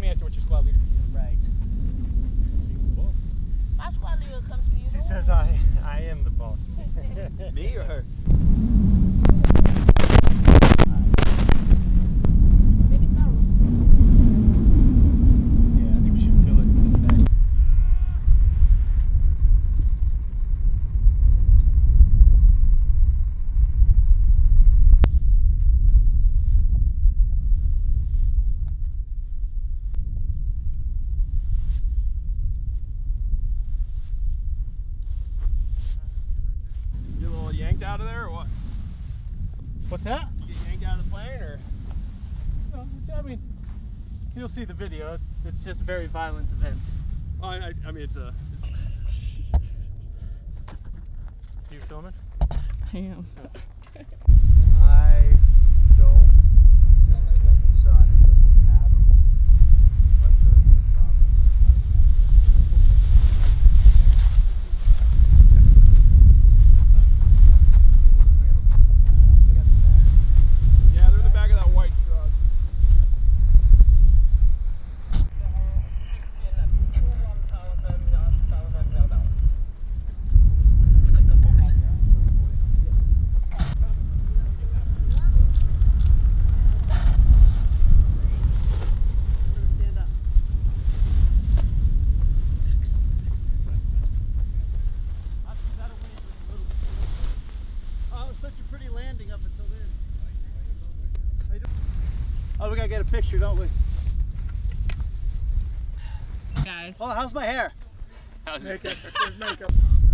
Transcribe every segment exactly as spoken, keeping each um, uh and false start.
me after what's your squad leader. Right. My squad leader comes to you. She says I, I am the boss. Me or her? Maybe so. Yeah, I think we should fill it in the back. You a little yanked out of there or what? What's that? You get yanked out of the plane or? Well, I mean, you'll see the video. It's just a very violent event. Oh, I, I mean, it's a. It's... You filming? I am. I don't think I shot if this was Adam. Yeah, they're in the back of that white truck. Oh, we gotta get a picture, don't we? Guys. Oh, how's my hair? How's it? Makeup. There's makeup.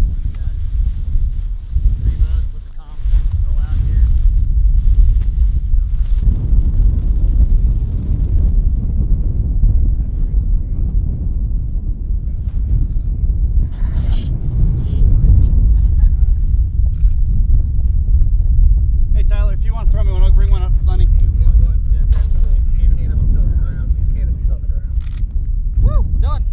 Hey Tyler, if you want to throw me one, I'll bring one up to Cydnie. Woo! Done.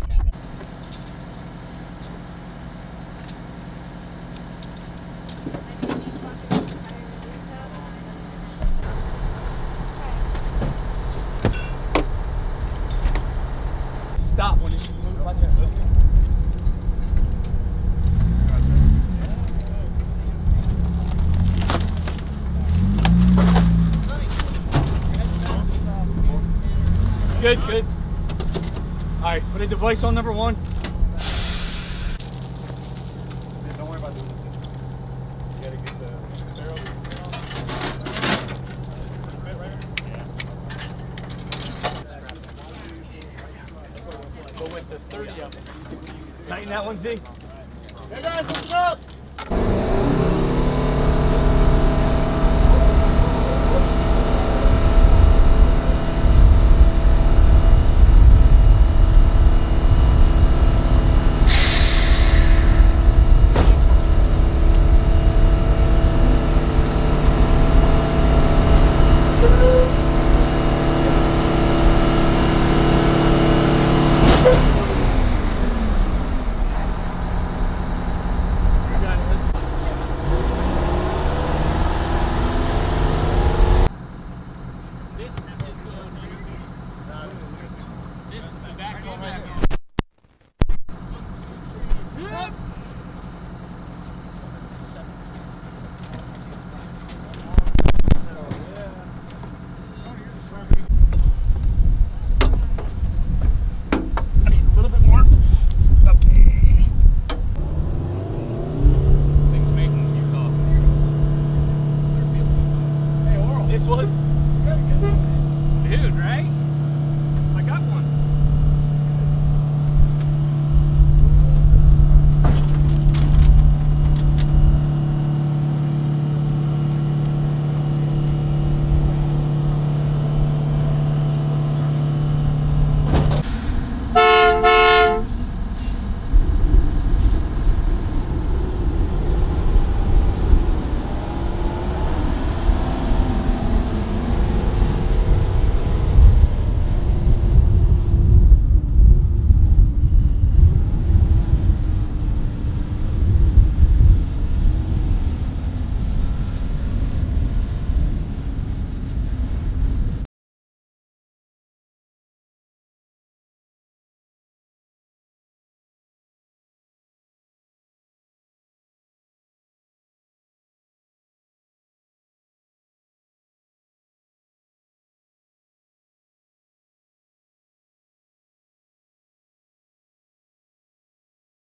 Stop when you watch it. Good, good. All right, put a device on number one. Yeah, don't worry about doing this. You gotta get the barrel. Go with the thirty up. Tighten that one, Z. Hey guys, listen up!